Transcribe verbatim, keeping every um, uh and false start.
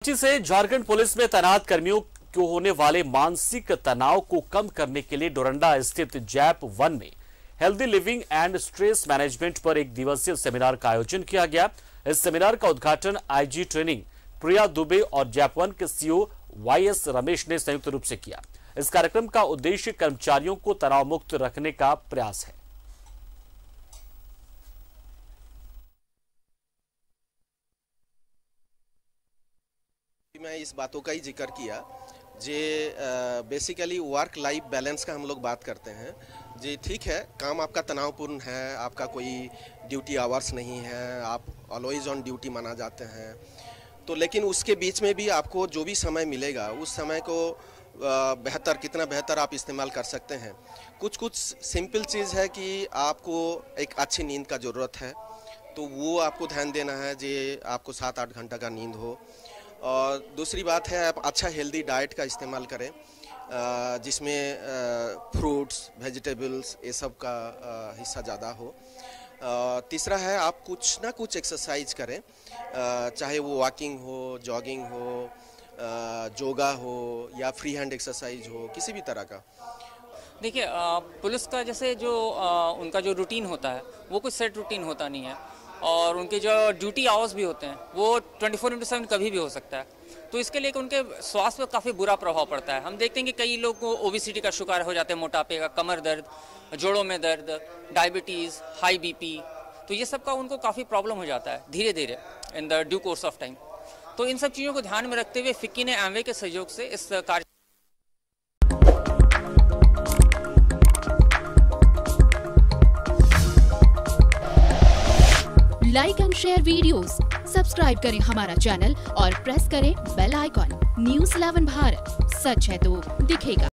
रांची से झारखंड पुलिस में तैनात कर्मियों को होने वाले मानसिक तनाव को कम करने के लिए डोरंडा स्थित जैप वन में healthy living and stress management पर एक दिवसीय सेमिनार का आयोजन किया गया। इस सेमिनार का उद्घाटन आईजी ट्रेनिंग प्रिया दुबे और जैप वन के सीईओ वाई एस रमेश ने संयुक्त रूप से किया। इस कार्यक्रम का उद्देश्य कर्मचारियों को तनाव मुक्त रखने का प्रयास है। मैं इस बातों का ही जिक्र किया जे बेसिकली वर्क लाइफ बैलेंस का हम लोग बात करते हैं जी। ठीक है, काम आपका तनावपूर्ण है, आपका कोई ड्यूटी आवर्स नहीं है, आप ऑलवेज ऑन ड्यूटी माना जाते हैं, तो लेकिन उसके बीच में भी आपको जो भी समय मिलेगा उस समय को बेहतर कितना बेहतर आप इस्तेमाल कर सकते हैं। कुछ कुछ सिंपल चीज़ है कि आपको एक अच्छी नींद का ज़रूरत है, तो वो आपको ध्यान देना है जी आपको सात आठ घंटा का नींद हो। और दूसरी बात है आप अच्छा हेल्दी डाइट का इस्तेमाल करें जिसमें फ्रूट्स वेजिटेबल्स ये सब का हिस्सा ज़्यादा हो। तीसरा है आप कुछ ना कुछ एक्सरसाइज करें, चाहे वो वॉकिंग हो, जॉगिंग हो, योगा हो या फ्री हैंड एक्सरसाइज हो, किसी भी तरह का। देखिए, पुलिस का जैसे जो आ, उनका जो रूटीन होता है वो कुछ सेट रूटीन होता नहीं है, और उनके जो ड्यूटी आवर्स भी होते हैं वो ट्वेंटी फोर इंटू सेवन कभी भी हो सकता है। तो इसके लिए उनके स्वास्थ्य पर काफ़ी बुरा प्रभाव पड़ता है। हम देखते हैं कि कई लोग को ओबेसिटी का शिकार हो जाते हैं, मोटापे का, कमर दर्द, जोड़ों में दर्द, डायबिटीज़, हाई बीपी, तो ये सब का उनको काफ़ी प्रॉब्लम हो जाता है धीरे धीरे in the due course of time. तो इन सब चीज़ों को ध्यान में रखते हुए फिक्की ने एमवे के सहयोग से इस कार्य like and share videos, subscribe करें हमारा चैनल और प्रेस करें bell icon. News eleven Bharat, सच है तो दिखेगा।